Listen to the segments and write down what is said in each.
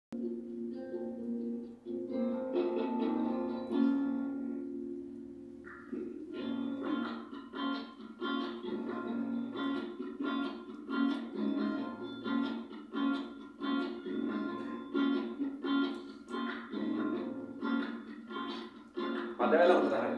පදවල හොඳ තමයි.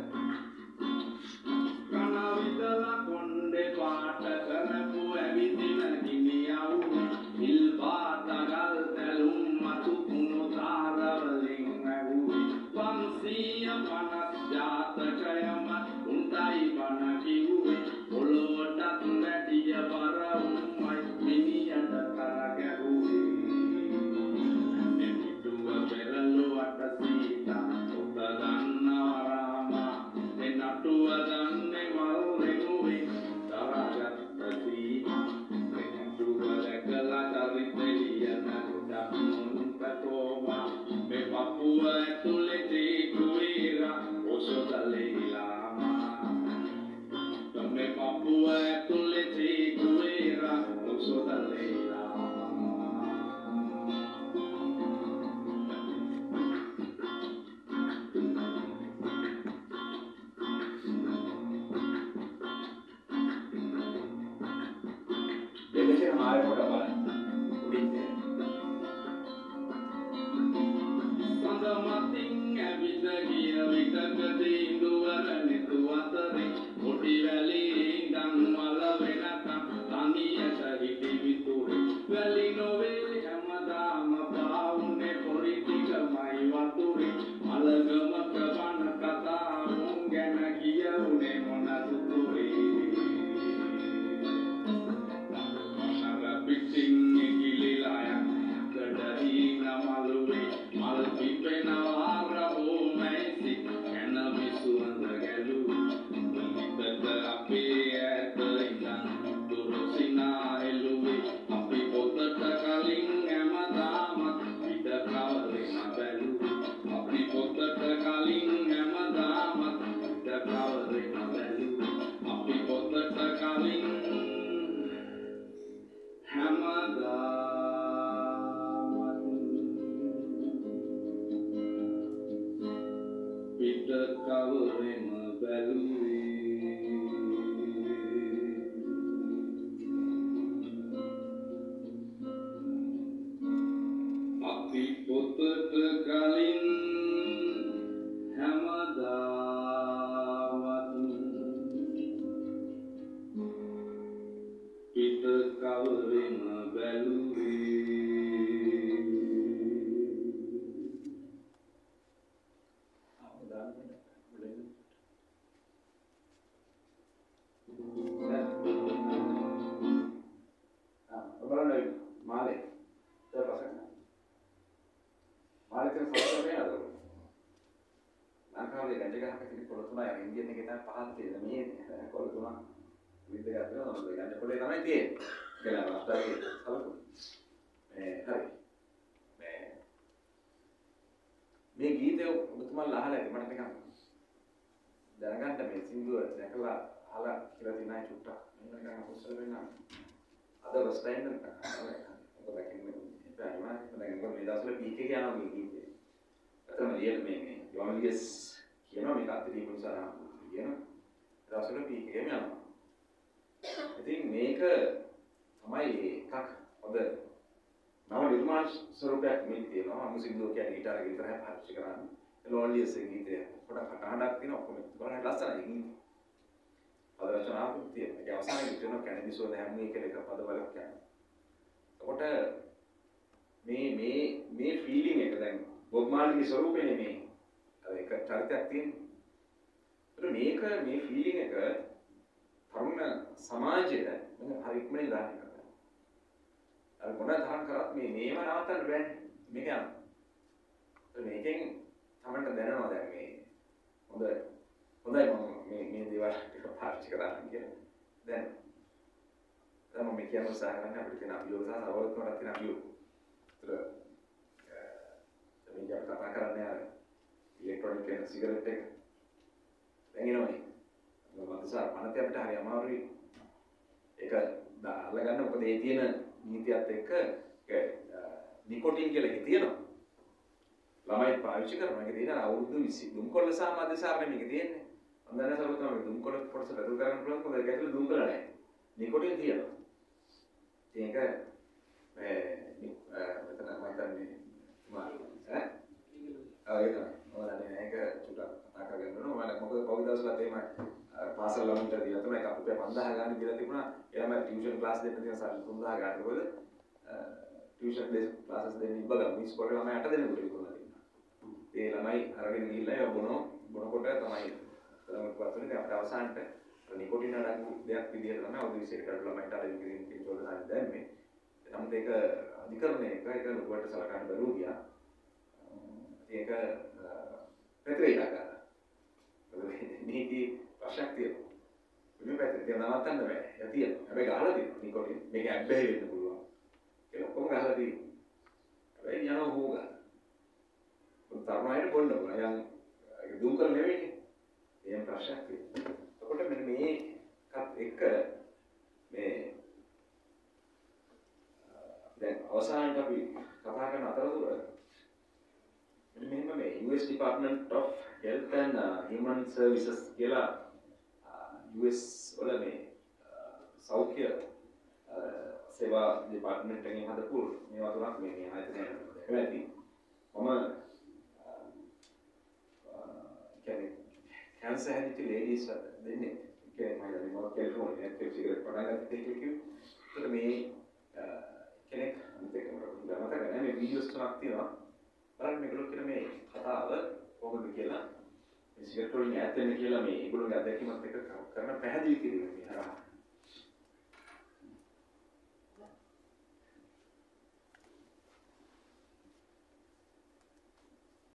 නිකොටින් කියලා එකක් තියෙනවා. ළමයි පාවිච්චි කරනවා. ඒක තියෙන අවුරුදු 20 දුම්කොළ සහ මද්යසාරණය මේක තියෙන්නේ. මම දන්නේ නැහැ සරුවත් තමයි දුම්කොළ කොටස බදල් කරන්න පුළුවන් කොහොමද ඒක ඇතුලේ දුම්කොළ නැහැ. නිකොටින් තියෙනවා. ඒක මෙතන මම හිතන්නේ ඈ ඒක තමයි. මම දන්නේ ඒක චුට්ටක් කතා කරගෙන යනවා. මම මොකද පොඩි දවස්වලත් එහෙම පාසල් ළමුන්ට දීලා තමයි එකක් රුපියල් 5000 ගන්න දීලා තිබුණා. එයාම ටියුෂන් ක්ලාස් දෙන්න තියෙන සල්ලි 3000 ගන්න. මොකද ටියුෂන් බේස් ක්ලාසස් දෙන්න ඉබ්බගම මිස් පොඩි ළමයි 8 දෙනෙකුට විකුණලා තිබුණා. ඒ ළමයි අරගෙන ගිහිල්ලා ඒ බොනකොට තමයි ළමයි වතුනේ අපිට අවසානට නිකොටින් අඩංගු දෙයක් විදිහට තමයි අවුරුදු 20 කට ළමයිට අර ඉංග්‍රීසි පිටවල දාන්න දැම්මේ. නමුත් ඒක අධිකරණයක ඒක ලොකුවට සලකන්න බැරුව ගියා. ඒක පැතිරෙලා ගන්න. මේකේ ප්‍රශ්නයක් තියෙනවා. මේ පැත්තේ නවත්තන්න බෑ. ඒක තියෙනවා. හැබැයි ගහලා තියෙනවා නිකොටින්. මේක ඇබ්බැහි වෙන්න පුළුවන්. ඒක ඔක්කොම ගහලා තියෙනවා. හැබැයි යනවා හොග ගන්න. තරමයිට බොන්න ඕන. ඒක දුම් කරලා නෙවෙයිනේ. එහෙම ප්‍රශ්නයක් තියෙනවා. එතකොට මෙන්න මේකත් එක්ක මේ දැන් අවසානට අපි කතා කරන අතරතුර මෙන්න මේ US Department of Health and Human Services කියලා US වල මේ සෞඛ්‍ය සේවා දෙපාර්තමේන්තුව එකෙන් හදපු මේවා තුනක් මේ ආයතනය දැකලා ඇති. මම කියන්නේ කැන්සර් හැදිච්ච ලේඩීස් දෙන්නේ කියන්නේ මම හිතන්නේ මොකක්ද ටෙලිෆෝන් එකේ සිගරට් පටන් ගන්න කිව්වේ. ඒකට මේ කෙනෙක් අනිත් එකම මතක නැහැ මේ වීඩියෝස් තුනක් තියෙනවා. බලන්න මේගොල්ලෝ කියන මේ කතාව කොහොමද කියලා මේ සිගරට් වලින් ඈත් වෙන්න කියලා මේ ඒගොල්ලෝගේ අත්දැකීමත් එක්ක කරන පැහැදිලි කිරීම මේ හරහා